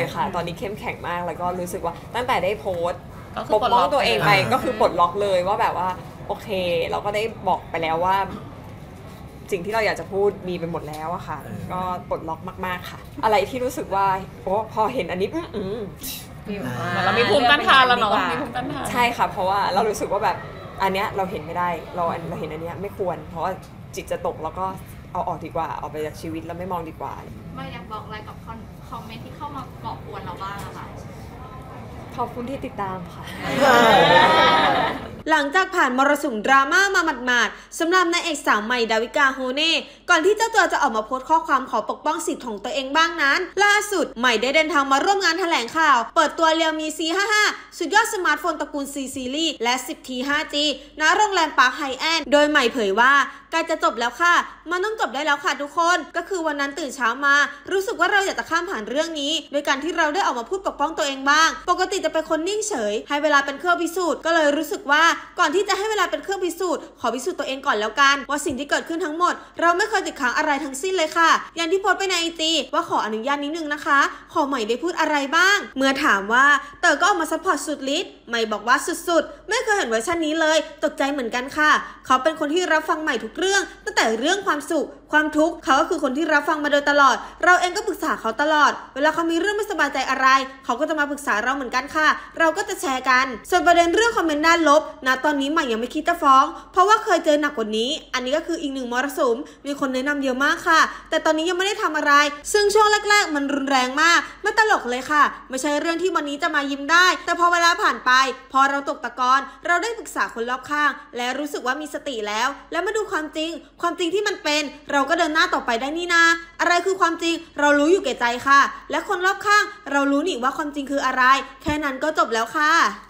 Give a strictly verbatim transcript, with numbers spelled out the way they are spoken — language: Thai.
ค่ะตอนนี้เข้มแข็งมากแล้วก็รู้สึกว่าตั้งแต่ได้โพสต์ปกป้องตัวเองไปก็คือปลดล็อกเลยว่าแบบว่าโอเคเราก็ได้บอกไปแล้วว่าสิ่งที่เราอยากจะพูดมีไปหมดแล้วอะค่ะก็ปลดล็อกมากๆค่ะอะไรที่รู้สึกว่าโอ้พอเห็นอันนี้อืมเรามีภูมิต้านทานแล้วเนาะมีภูมิต้านทานใช่ค่ะเพราะว่าเรารู้สึกว่าแบบอันเนี้ยเราเห็นไม่ได้เราเราเห็นอันเนี้ยไม่ควรเพราะว่าจิตจะตกแล้วก็เอาออกดีกว่าออกไปจากชีวิตแล้วไม่มองดีกว่าไม่อยากบอกอะไรกับคอมเมนต์ที่เข้ามาก่อกวนเราบ้างอะค่ะขอบคุณที่ติดตามค่ะหลังจากผ่านมรสุมดราม่ามาหมาดๆสำหรับนางเอกสาวใหม่ดาวิกาโฮเน่ก่อนที่เจ้าตัวจะออกมาโพสต์ข้อความขอปกป้องสิทธิ์ของตัวเองบ้างนั้นล่าสุดใหม่ได้เดินทางมาร่วมงานแถลงข่าวเปิดตัวเรียวมี ซี ห้าสิบห้า สุดยอดสมาร์ทโฟนตระกูล C ซีรีส์และ สิบ ที ห้าจี ณ โรงแรมปาร์คไฮแอนด์โดยใหม่เผยว่าใกล้จะจบแล้วค่ะมันต้องจบได้แล้วค่ะทุกคนก็คือวันนั้นตื่นเช้ามารู้สึกว่าเราอยากจะข้ามผ่านเรื่องนี้โดยการที่เราได้ออกมาพูดปกป้องตัวเองบ้างปกติจะเป็นคนนิ่งเฉยให้เวลาเป็นเครื่องพิสูจน์ก็เลยรู้สึกว่าก่อนที่จะให้เวลาเป็นเครื่องพิสูจน์ขอพิสูจน์ตัวเองก่อนแล้วกันว่าสิ่งที่เกิดขึ้นทั้งหมดเราไม่เคยติดค้างอะไรทั้งสิ้นเลยค่ะอย่างที่โพสต์ไปในไอจีว่าขออนุญาตนิดนึงนะคะขอใหม่ได้พูดอะไรบ้างเมื่อถามว่าเต๋อก็ออกมาซัพพอร์ตสุดฤทธิ์ใหม่บอกว่าสุดๆไม่เคยเห็นเวอร์ชันนี้เลยตกใจเหมือนกันค่ะเขาเป็นคนที่รับฟังใหม่ทุกเรื่องตั้งแต่เรื่องความสุขความทุกข์เขาก็คือคนที่รับฟังมาโดยตลอดเราเองก็ปรึกษาเขาตลอดเวลาเขามีเรื่องไม่สบายใจอะไรเขาก็จะมาปรึกษาเราเหมือนกันค่ะเราก็จะแชร์กันส่วนประเด็นเรื่องคอมเมนต์ด้านลบณตอนนี้ใหม่ยังไม่คิดจะฟ้องเพราะว่าเคยเจอหนักกว่านี้อันนี้ก็คืออีกหนึ่งมรสุมมีคนแนะนำเยอะมากค่ะแต่ตอนนี้ยังไม่ได้ทำอะไรซึ่งช่วงแรกๆมันรุนแรงมากไม่ตลกเลยค่ะไม่ใช่เรื่องที่วันนี้จะมายิ้มได้แต่พอเวลาผ่านไปพอเราตกตะกอนเราได้ปรึกษาคนรอบข้างและรู้สึกว่ามีสติแล้วแล้วมาดูความจริงความจริงที่มันเป็นเราก็เดินหน้าต่อไปได้นี่นาอะไรคือความจริงเรารู้อยู่แก่ใจค่ะและคนรอบข้างเรารู้นี่ว่าความจริงคืออะไรแค่นั้นก็จบแล้วค่ะ